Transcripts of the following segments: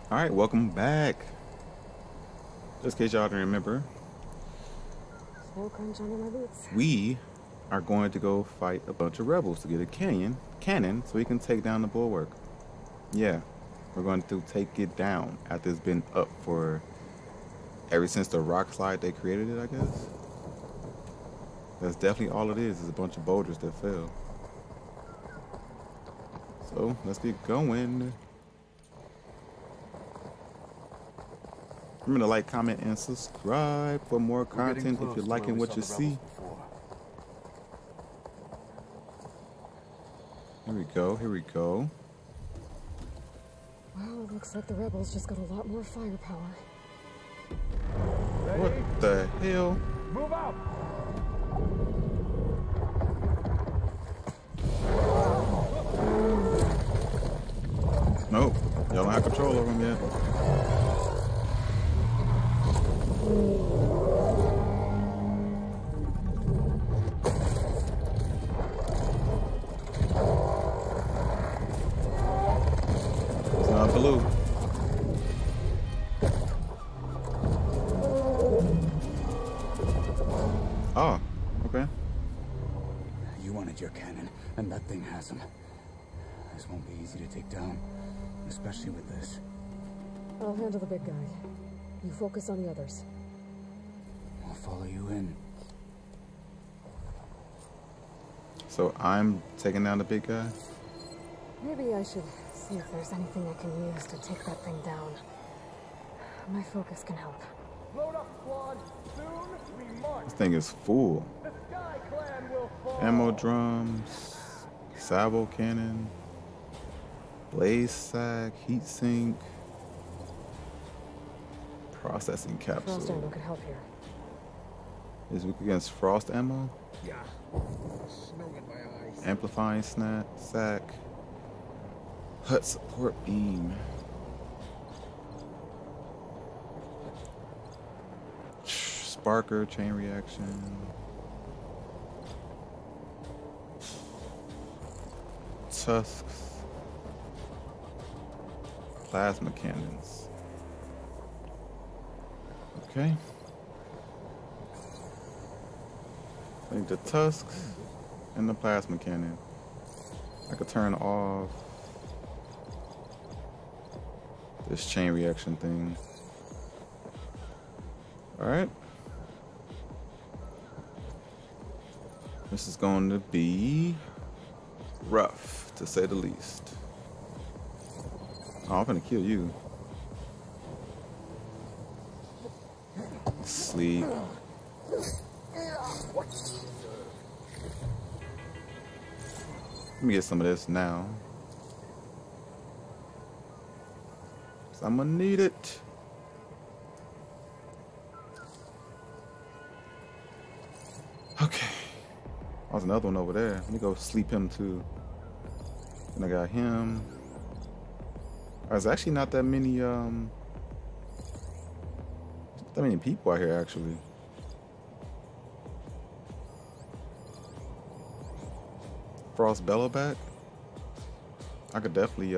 Alright, welcome back. Just in case y'all didn't remember, Snow crunch under my boots. we are going to go fight a bunch of rebels to get a cannon so we can take down the bulwark. Yeah, we're going to take it down after it's been up for ever since the rock slide they created it, I guess. That's definitely all it is a bunch of boulders that fell. So let's get going. Remember to like, comment, and subscribe for more content if you're liking what you see. Here we go, here we go. Well, it looks like the rebels just got a lot more firepower. What the hell? Move out! Nope, y'all don't have control over them yet. It's not blue. Oh, okay. You wanted your cannon, and that thing has them. This won't be easy to take down, especially with this. I'll handle the big guy. You focus on the others. I'll follow you in. So I'm taking down the big guy? Maybe I should see if there's anything I can use to take that thing down. My focus can help. Load up, squad. Soon we march. This thing is full. The Sky Clan will fall. Ammo drums, salvo cannon, blaze sack, heat sink, processing capsule. Frost ammo could help here. Is weak against frost ammo? Yeah. Snow in my eyes. Amplifying sack, hut support beam. Sparker, chain reaction. Tusks. Plasma cannons. Okay. I think the tusks and the plasma cannon. I could turn off this chain reaction thing. Alright. This is going to be rough, to say the least. Oh, I'm gonna kill you. Sleep. Let me get some of this now. 'Cause I'm gonna need it. Okay. There's another one over there. Let me go sleep him too. And I got him. There's actually not that many people out here actually. Frost Bellowback. I could definitely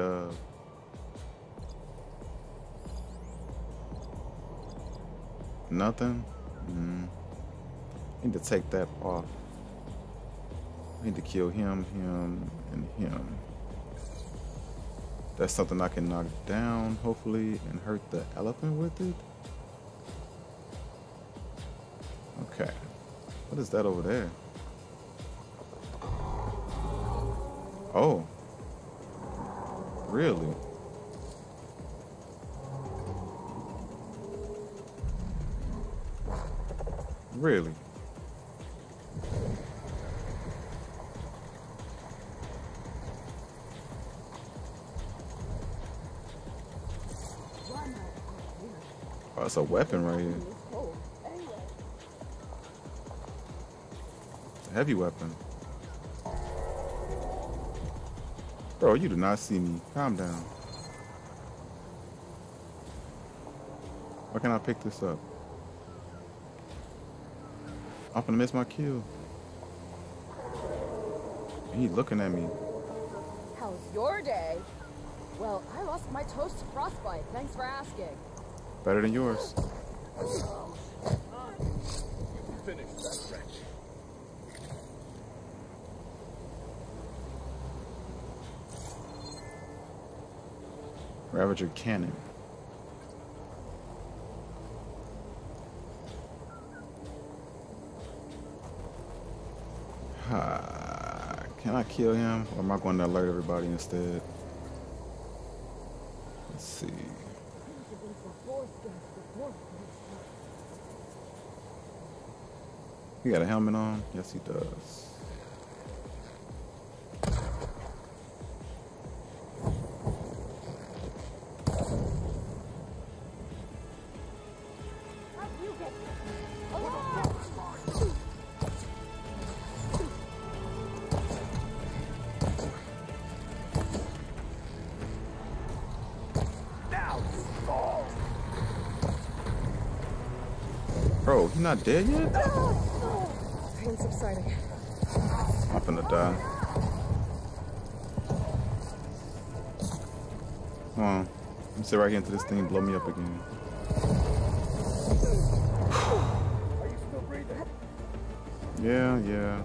nothing. Need to take that off. I need to kill him, and him. That's something I can knock down, hopefully, and hurt the elephant with it. Okay. What is that over there? Oh. Really? Really? Oh, it's a weapon right here. It's a heavy weapon. Bro, you do not see me. Calm down. Why can't I pick this up? I'm gonna miss my kill. He looking at me. How's your day? Well, I lost my toast to frostbite. Thanks for asking. Better than yours. Finish that wretch. Ravager cannon. Can I kill him, or am I going to alert everybody instead? Let's see. He got a helmet on? Yes, he does. Bro, he not dead yet? Pain subsiding. I'm finna die. Come on. Let me sit right here until this thing blow me up again. Are you still breathing? Yeah.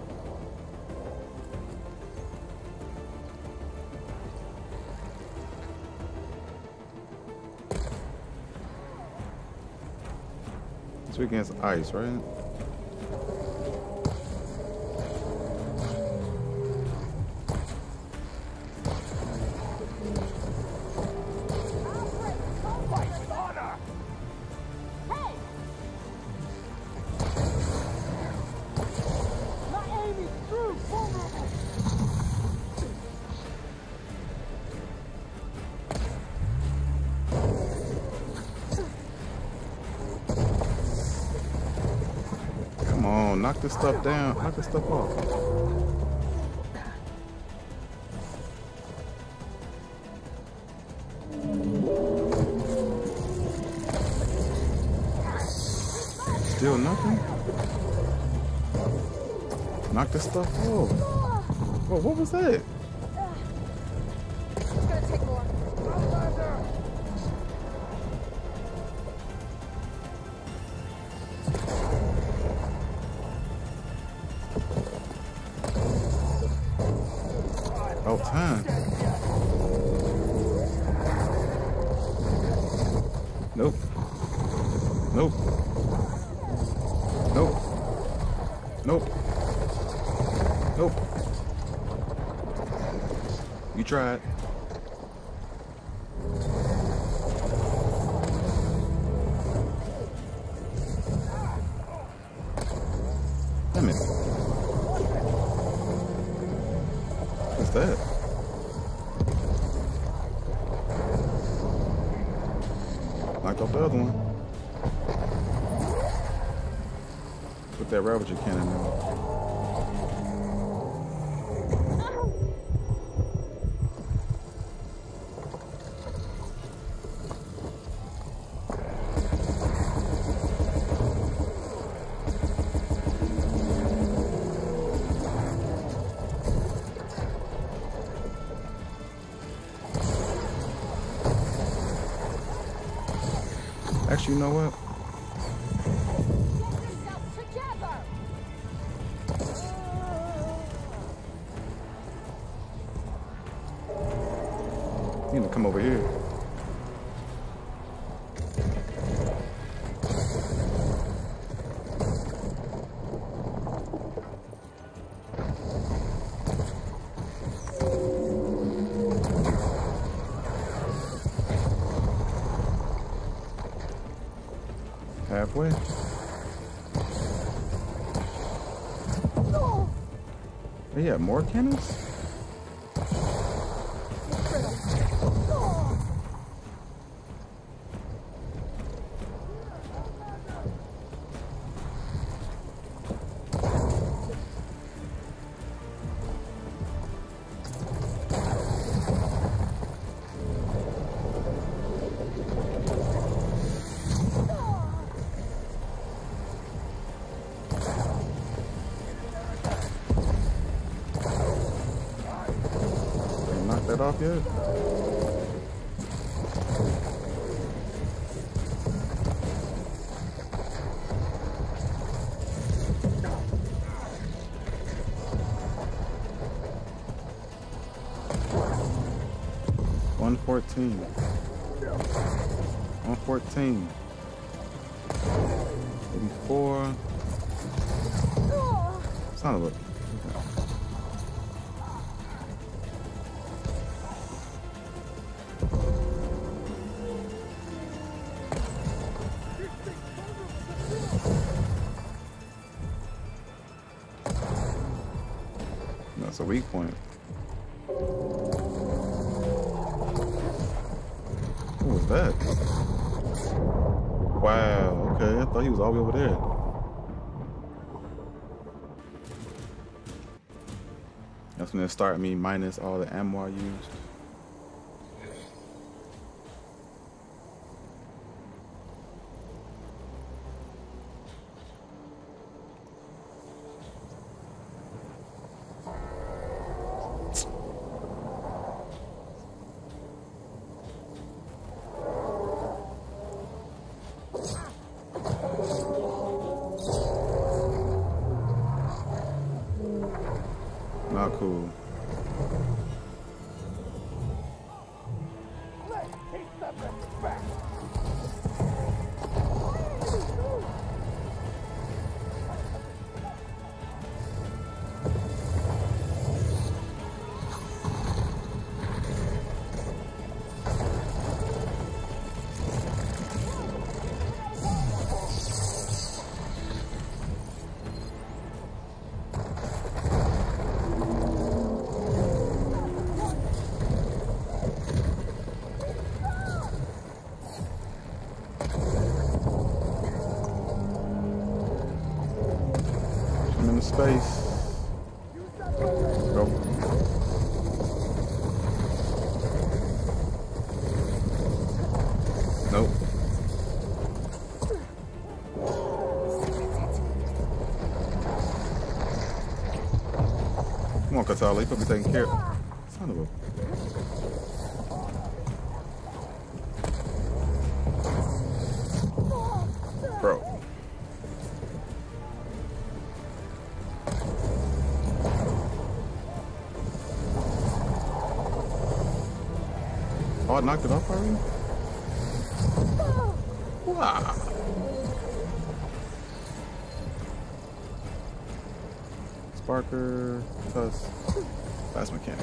It's against ice, right? Knock this stuff down. Knock this stuff off. Still nothing? Knock this stuff off. Whoa, what was that? It's gonna take more. About time. Nope. Nope. Nope. Nope. Nope. You tried. Damn it. What's that? Knocked off the other one. Put that Ravager cannon in. Actually, you know what? You need to come over here. Halfway. They have more cannons? That off yet? 114. 114. 84. Son of a. That's a weak point. What was that? Wow, okay. I thought he was all the way over there. That's when it started me minus all the ammo I used. Not cool. I'm in space. Go. Nope. Come on, Katala, you supposed to be taking care of. Son of a. Bro. Oh, I knocked it off already? Wow. Sparker, Tusk, Fast Mechanic.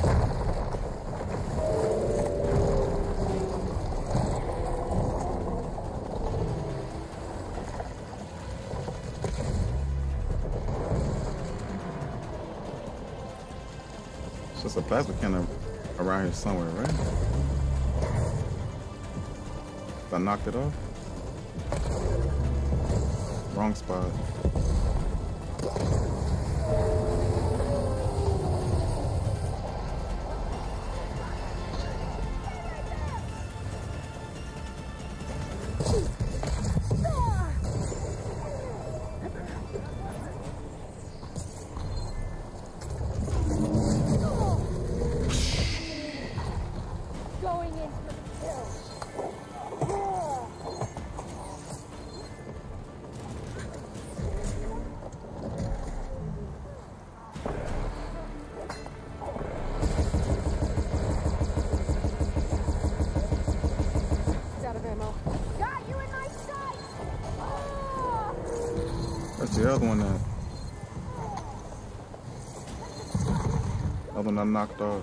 It's just a plasma cannon around here somewhere, right? I knocked it off. Wrong spot. Going in for the kill. That's the other one that. Other one I knocked off.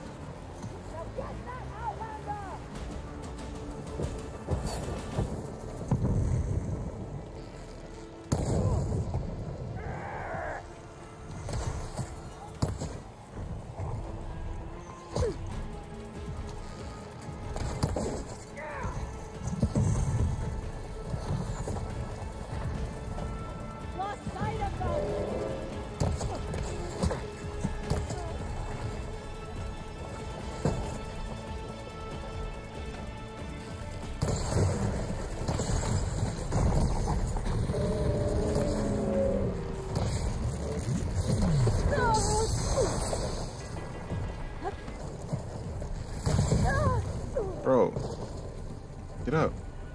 Bro, get up.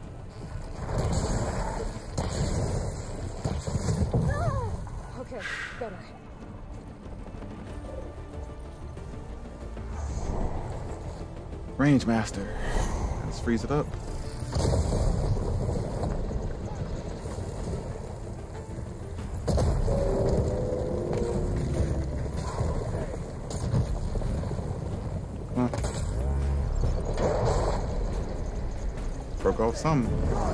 Okay, better. Range Master. freeze it up. Huh. Broke off something.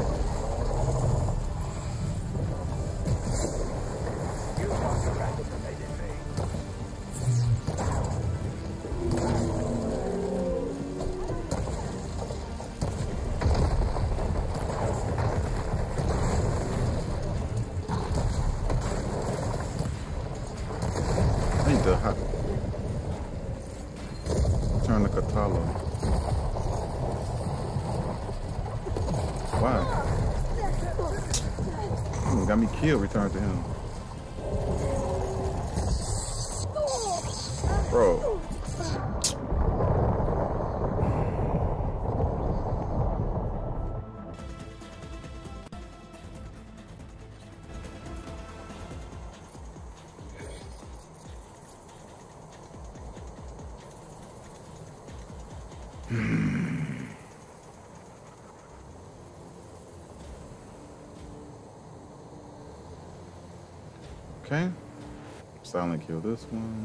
I need to turn the Katalo. Wow. Got me killed, return to him. Bro. Okay. Silent kill this one.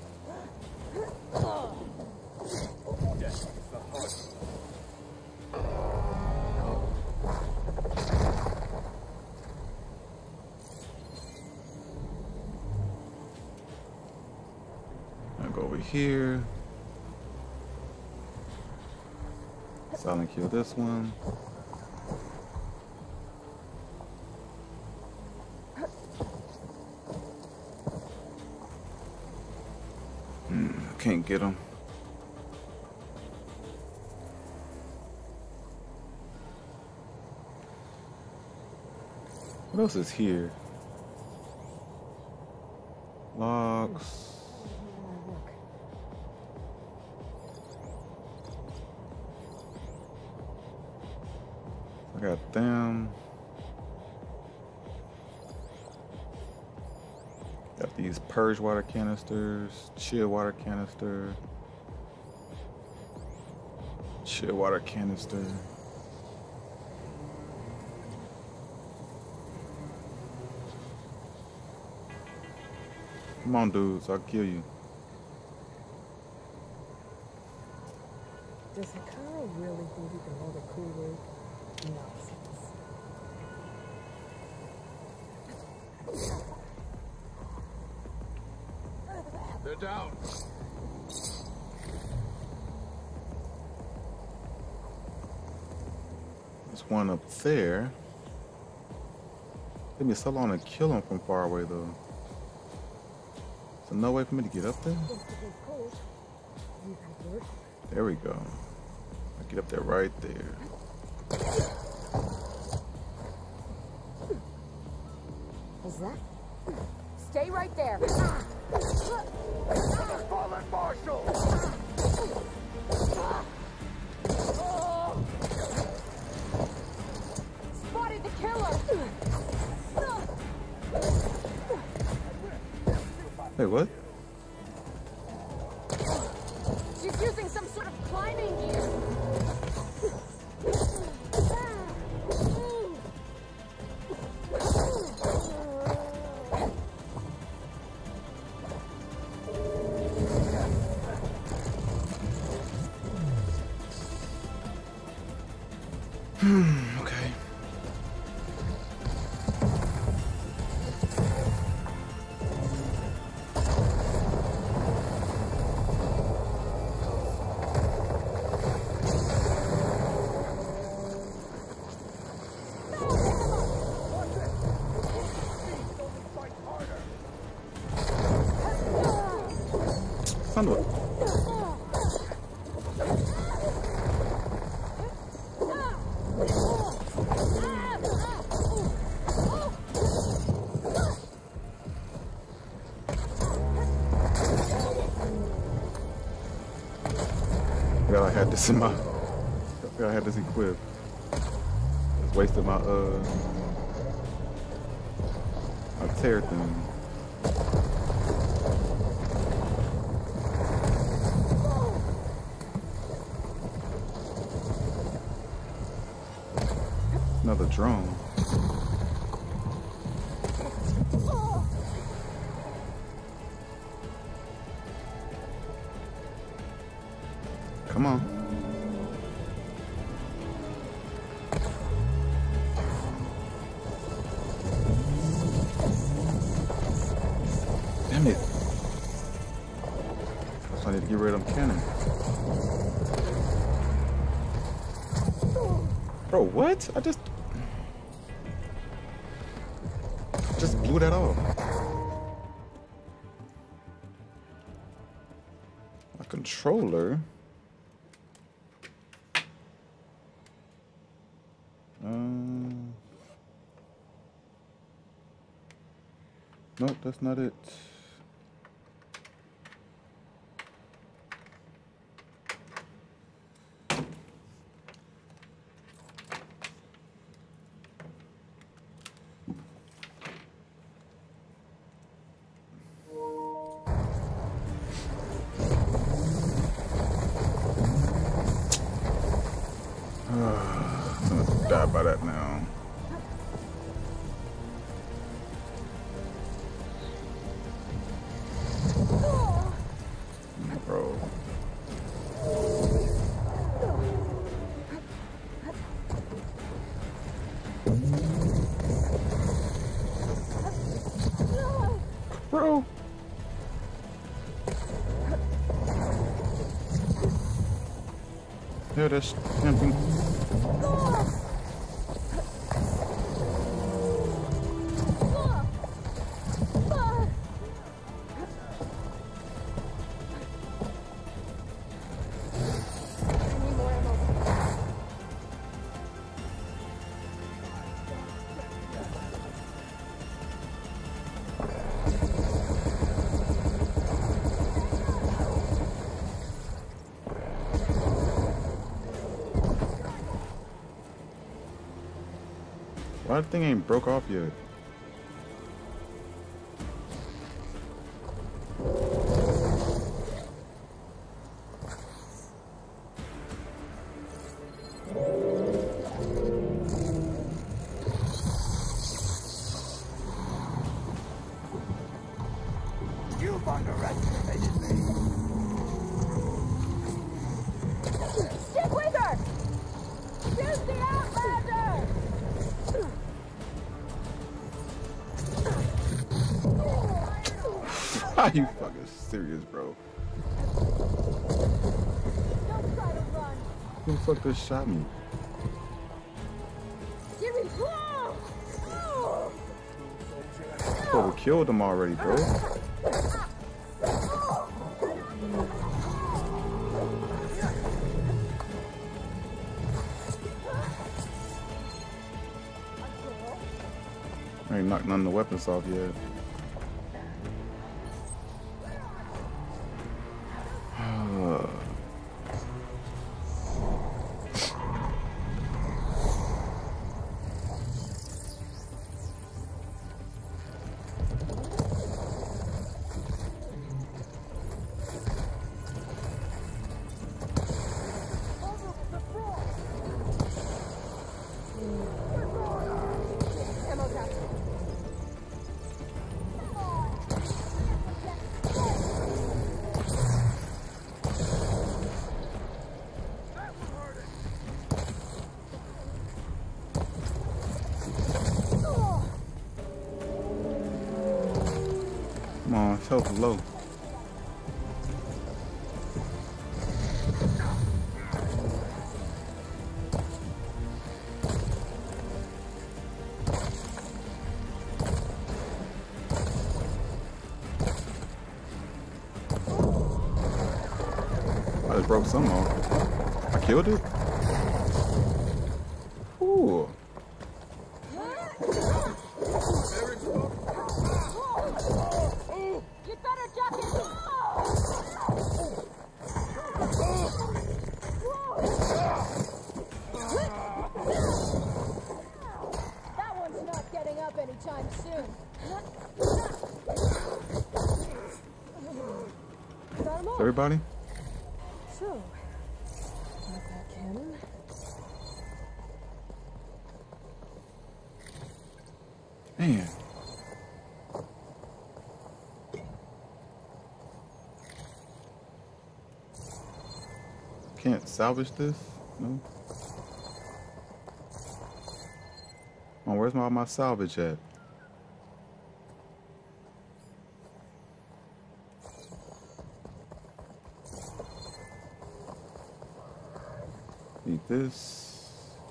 I'll go over here. Silent kill this one. Can't get him. What else is here? Logs. I got them. Got these purge water canisters, chill water canister, chill water canister. Come on, dudes, I'll kill you. Does Hikaru really think he can hold a cool rig? Nonsense. They're down. There's one up there. Took me so long to kill him from far away, though. So no way for me to get up there? There we go. I get up there right there. Is that? Stay right there. Fallen Marshal! Spotted the killer. Hey, what? She's using some sort of climbing gear. Okay. Son of a... I had this in my... I had this equipped. Just wasted my tear thing. Another drone. Come on. Damn it. So I need to get rid of them cannon. Bro, what? I just blew that off. A controller. Nope, that's not it. I'm gonna die by that now. Bro. Bro. Yeah, that's camping. Why the thing ain't broke off yet? You've underestimated me. Stick with her! Use the Outlander! Are you fucking serious, bro? Don't try to run! Who the fuck just shot me? Give me... Oh, we killed him already, bro. I ain't knocked none of the weapons off yet. Come on, it's health low. I just broke some off. I killed it? Ooh. You better duck it! That one's not getting up anytime soon. Everybody? So, got that cannon. Man. Can't salvage this? No. Oh, where's my salvage at? Need this.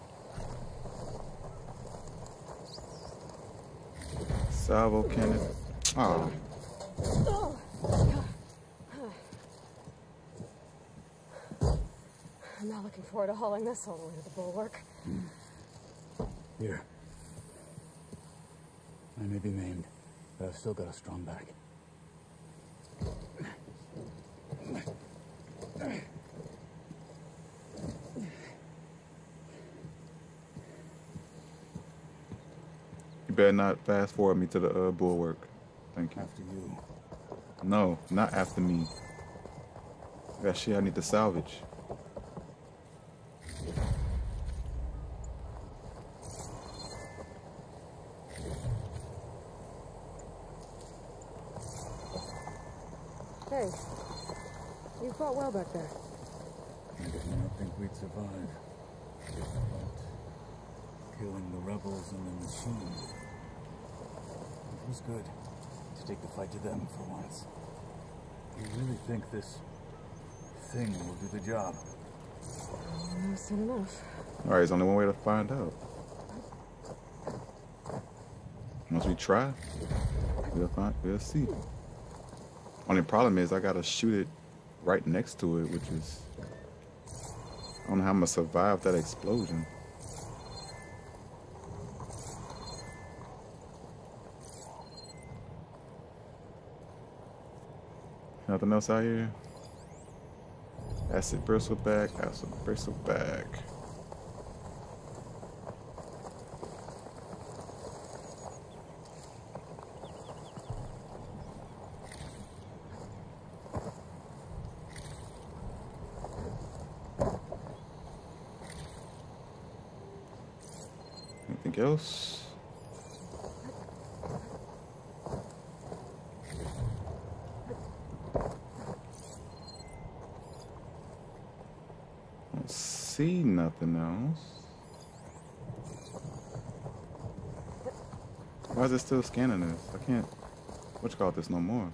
Salvo cannon. Oh. I'm not looking forward to hauling this all the way to the bulwark. Here. I may be maimed, but I've still got a strong back. You better not fast forward me to the bulwark. Thank you. After you. No, not after me. I got shit I need to salvage. Hey, you fought well back there. I did not think we'd survive. But killing the rebels and the machine. It was good to take the fight to them for once. You really think this thing will do the job? No, soon enough. Alright, there's only one way to find out. Once we try, we'll see. Only problem is I gotta shoot it right next to it, which is... I don't know how I'm gonna survive that explosion. Nothing else out here? Acid bristleback, acid bristleback. Anything else? Don't see nothing else. Why is it still scanning this? I can't what you call this no more.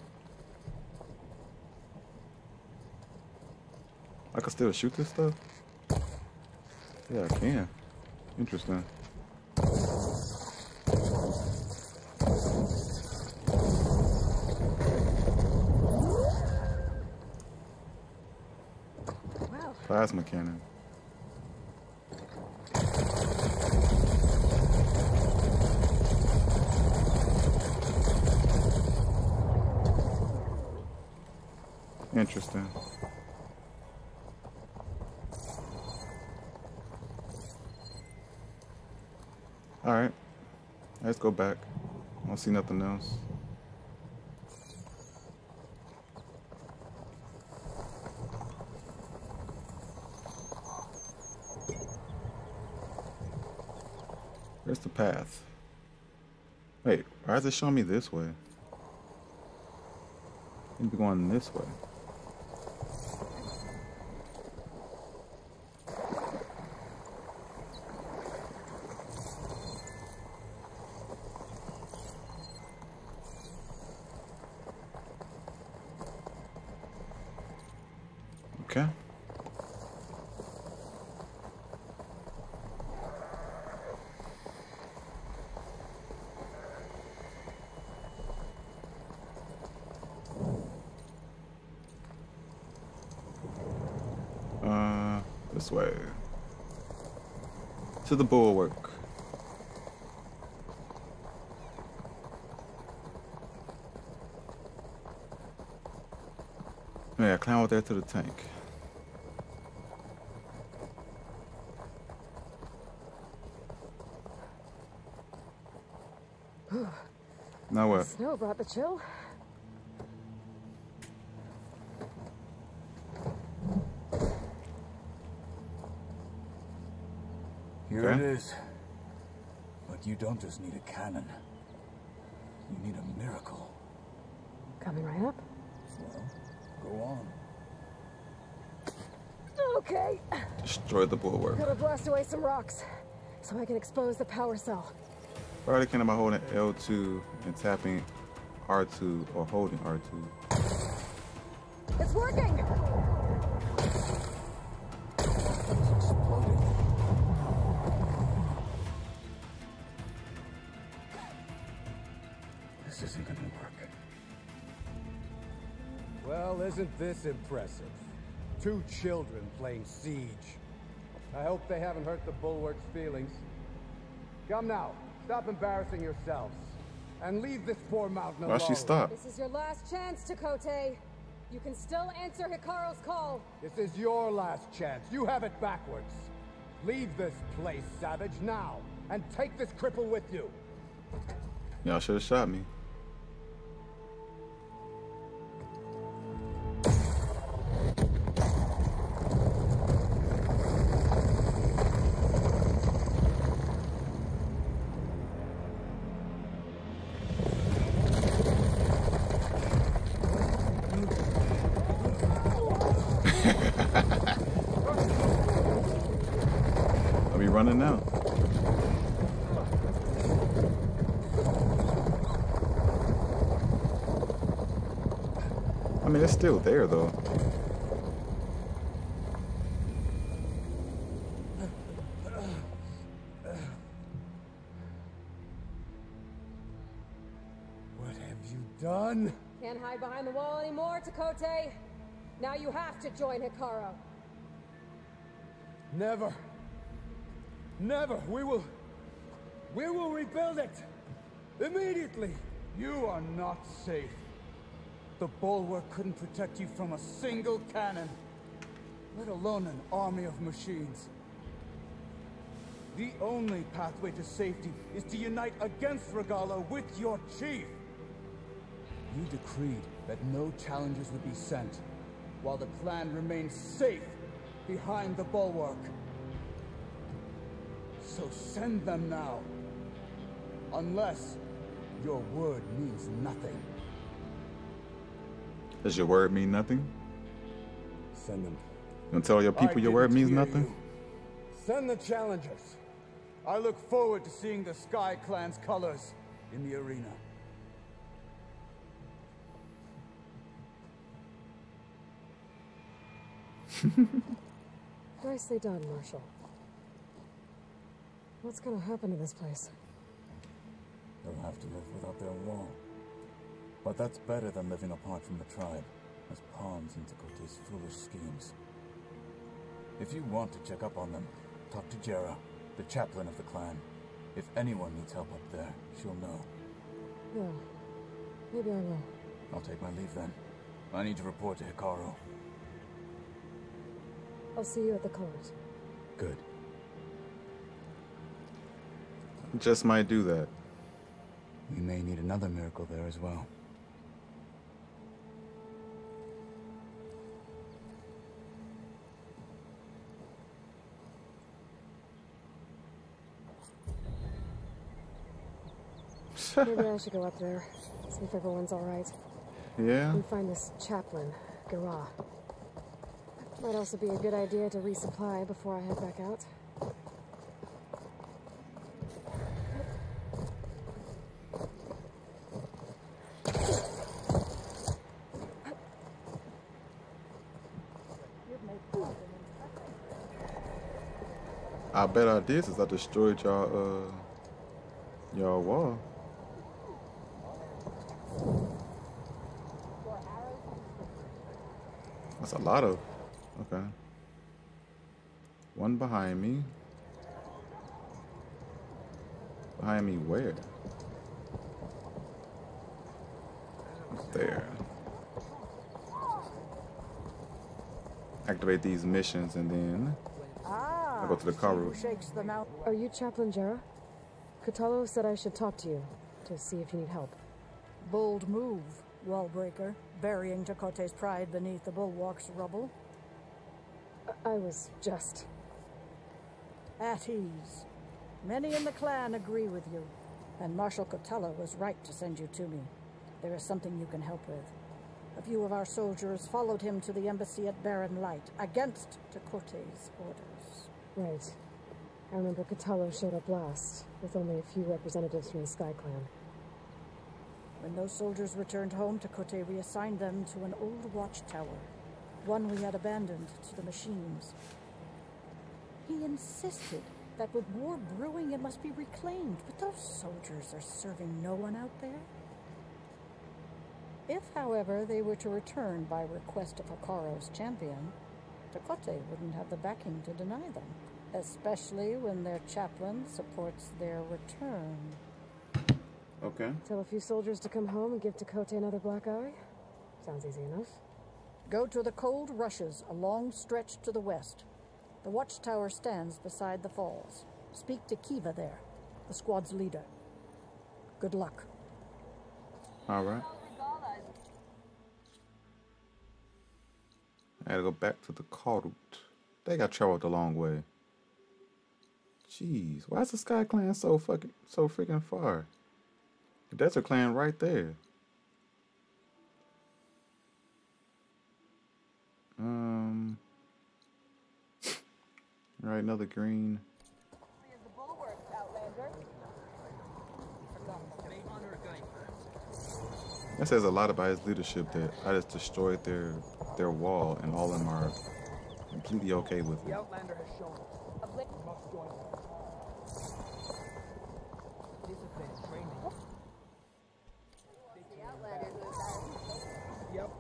I can still shoot this stuff? Yeah, I can. Interesting. Wow. Plasma cannon. Interesting. Alright. Let's go back. I don't see nothing else. Where's the path? Wait, why is it showing me this way? I need to be going this way. Okay. This way. To the bulwark. Yeah, climb out there to the tank. Now what? Snow brought the chill. Here Okay. it is. But you don't just need a cannon. You need a miracle. Coming right up. Well, go on. Okay. Destroy the bulwark. Gotta blast away some rocks so I can expose the power cell. Probably can by holding L2 and tapping R2 or holding R2. It's working! Something's exploding. This isn't gonna work. Well, isn't this impressive? 2 children playing siege. I hope they haven't hurt the bulwark's feelings. Come now, stop embarrassing yourselves. And leave this poor mountain alone. Why'd she stop? This is your last chance, Chakotay. You can still answer Hikaru's call. This is your last chance. You have it backwards. Leave this place, Savage, now. And take this cripple with you. Y'all should have shot me. I'll be running now. I mean, it's still there, though. What have you done? Can't hide behind the wall anymore, Chakotay. Now you have to join Hikaru. Never. Never. We will rebuild it. Immediately. You are not safe. The bulwark couldn't protect you from a single cannon, let alone an army of machines. The only pathway to safety is to unite against Regalla with your chief. You decreed that no challengers would be sent, while the clan remains safe behind the bulwark. So send them now. Unless your word means nothing. Does your word mean nothing? Send them. You gonna tell your people your word means nothing? Send the challengers. I look forward to seeing the Sky Clan's colors in the arena. Nicely done, Marshal. What's gonna happen to this place? They'll have to live without their wall. But that's better than living apart from the tribe, as pawns in Chakotay's foolish schemes. If you want to check up on them, talk to Jera, the chaplain of the clan. If anyone needs help up there, she'll know. Yeah, maybe I will. I'll take my leave then. I need to report to Hikaru. I'll see you at the colors. Good. Just might do that. We may need another miracle there as well. Maybe I should go up there, see if everyone's alright. Yeah? And find this chaplain, Gara. Might also be a good idea to resupply before I head back out. I bet I did since I destroyed y'all wall. That's a lot of. Okay. One behind me. Behind me where? There. Activate these missions and then I go to the car room. Are you Chaplain Jera? Kotallo said I should talk to you to see if you need help. Bold move, Wallbreaker, burying Chakotay's pride beneath the bulwark's rubble. I was just... At ease. Many in the clan agree with you. And Marshal Cotella was right to send you to me. There is something you can help with. A few of our soldiers followed him to the embassy at Barren Light, against Tekote's orders. Right. I remember Cotella showed up last, with only a few representatives from the Sky Clan. When those soldiers returned home, Tekote reassigned them to an old watchtower, one we had abandoned to the machines. He insisted that with war brewing it must be reclaimed, but those soldiers are serving no one out there. If, however, they were to return by request of Hakaro's champion, Tekote wouldn't have the backing to deny them, especially when their chaplain supports their return. Okay. Tell a few soldiers to come home and give Tekote another black eye? Sounds easy enough. Go to the Cold Rushes, a long stretch to the west. The watchtower stands beside the falls. Speak to Kiva there, the squad's leader. Good luck. All right. I gotta go back to the Karut. They got traveled a long way. Jeez, why is the Sky Clan so freaking far? The Desert Clan right there. All right, another green. That says a lot about his leadership that I just destroyed their wall and all of them are completely okay with it. The Outlander has shown us. We must join them. Discipline, training. The Outlanders are Yep.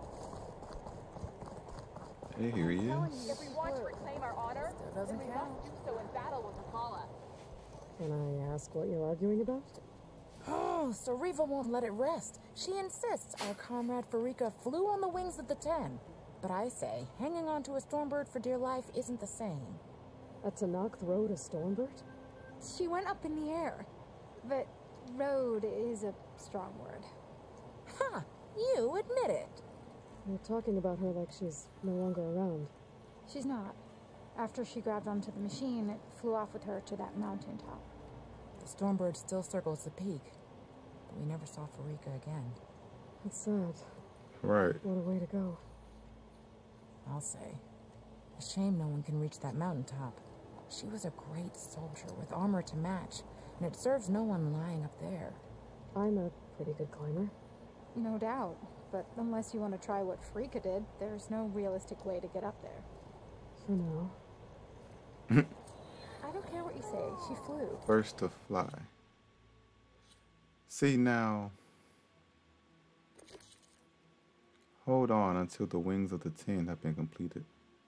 Hey, here he is. If we want to reclaim our honor, then we must do so in battle with Akala. Can I ask what you're arguing about? Oh, so Riva won't let it rest. She insists our comrade Farika flew on the wings of the 10. But I say, hanging on to a Stormbird for dear life isn't the same. A Tanakh rode a Stormbird? She went up in the air. But rode is a strong word. Ha! You admit it. You're talking about her like she's no longer around. She's not. After she grabbed onto the machine, it flew off with her to that mountaintop. The Stormbird still circles the peak, but we never saw Farika again. That's sad. Right. What a way to go. I'll say. A shame no one can reach that mountaintop. She was a great soldier with armor to match, and it serves no one lying up there. I'm a pretty good climber. No doubt. But unless you want to try what Frika did, there's no realistic way to get up there. For now. I don't care what you say. She flew. First to fly. See now. Hold on until the wings of the 10 have been completed.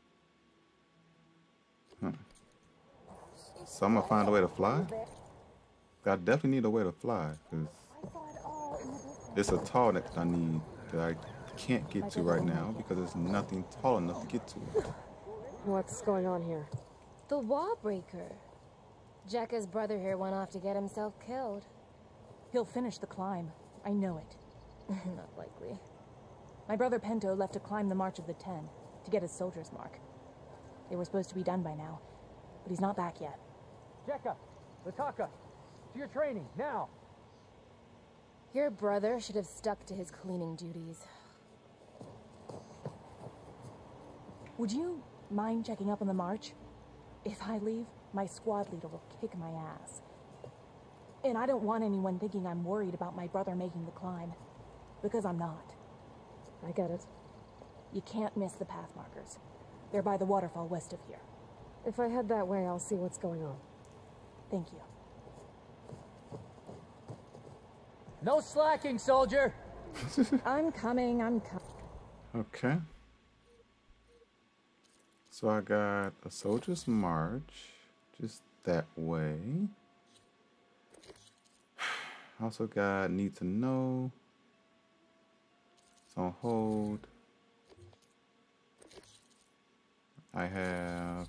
So I'm gonna find a way to fly? I definitely need a way to fly, because it's a tall neck that I need that I can't get to right now because there's nothing tall enough to get to it. What's going on here? The Wallbreaker. Jekka's brother here went off to get himself killed. He'll finish the climb. I know it. Not likely. My brother Pento left to climb the March of the 10 to get his soldier's mark. They were supposed to be done by now, but he's not back yet. Jekka, Lataka, to your training, now! Your brother should have stuck to his cleaning duties. Would you mind checking up on the march? If I leave, my squad leader will kick my ass. And I don't want anyone thinking I'm worried about my brother making the climb, because I'm not. I get it. You can't miss the path markers. They're by the waterfall west of here. If I head that way, I'll see what's going on. Thank you. No slacking, soldier! I'm coming. Okay. So I got a soldier's march, just that way. Also got need to know. It's on hold. I have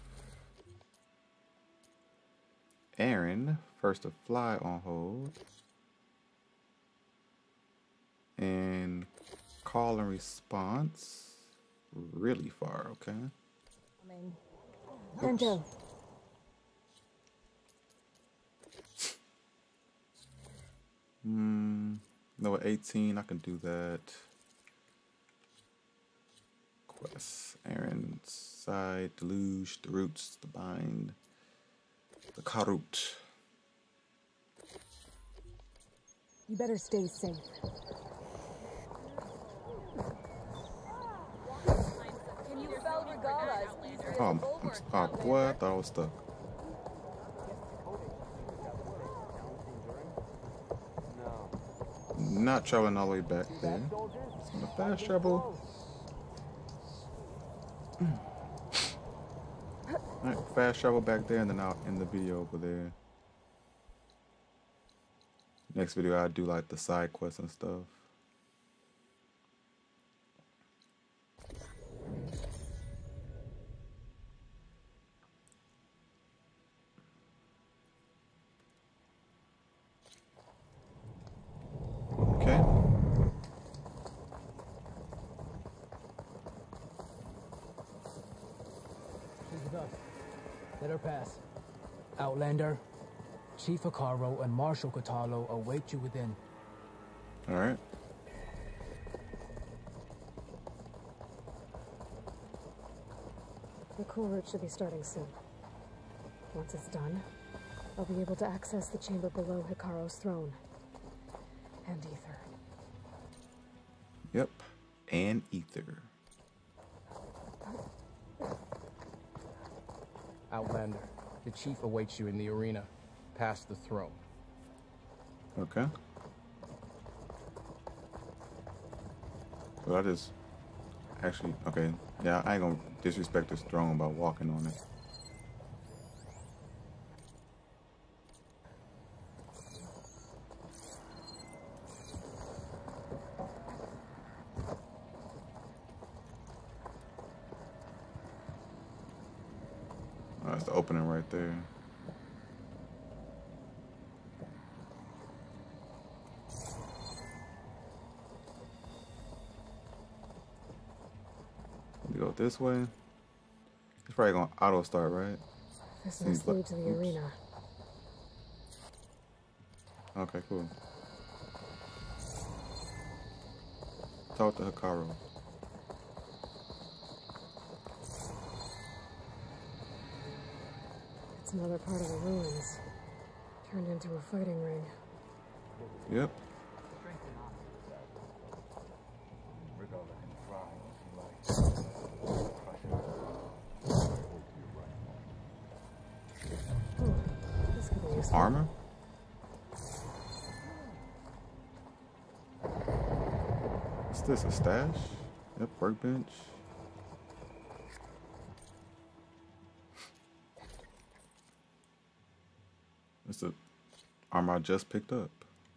Aaron, first to fly, on hold. And call and response, really far, okay? No, 18, I can do that. Quests, Aaron, Side, Deluge, the Roots, the Bind, the Karut. You better stay safe. Can you spell Regala as easily as Oh, Bulwark, oh boy, I thought I was stuck. Not traveling all the way back there. It's gonna fast travel. Alright, fast travel back there and then I'll end the video over there. Next video I'll do like the side quests and stuff. Okay. She's with us. Let her pass. Outlander, Chief Hekarro and Marshal Kotallo await you within. All right. The cool route should be starting soon. Once it's done, I'll be able to access the chamber below Hekarro's throne. And Ether. Yep. And Ether. Outlander, the chief awaits you in the arena, past the throne. Okay. Well, I just actually, okay. Yeah, I ain't gonna disrespect this throne by walking on it. Oh, that's the opening right there. We go this way. It's probably gonna auto start, right? This must lead to the arena. Okay, cool. Talk to Hekarro. It's another part of the ruins. Turned into a fighting ring. Yep. This could be useful. Armor? What's this, a stash? Yep, workbench. It's the armor I just picked up.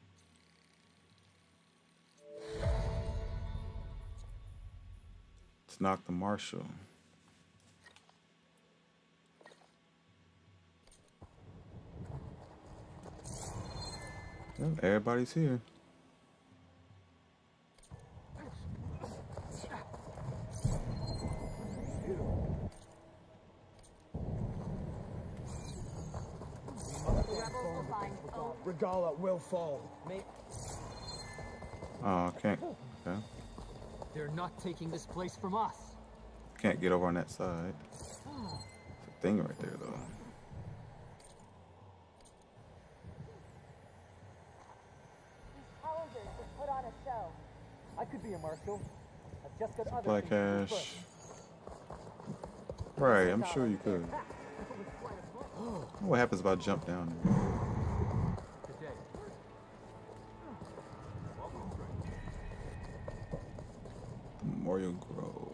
Let's knock the Marshal. Well, everybody's here. Regala will fall. Oh, can't. Okay. They're not taking this place from us. Can't get over on that side. It's a thing right there, though. Challengers just put on a show. I could be a marshal. I've just got other Black things to do Ash. first. Right, I'm sure you could. What happens if I jump down there? Memorial Grove.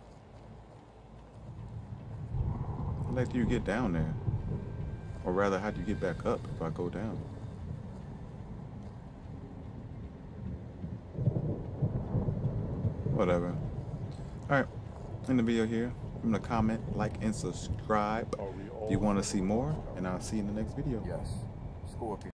How the heck do you get down there? Or rather, how do you get back up if I go down? Whatever. Alright, end the video here. Remember to comment, like, and subscribe if you want to see more. And I'll see you in the next video. Yes. Scorpion.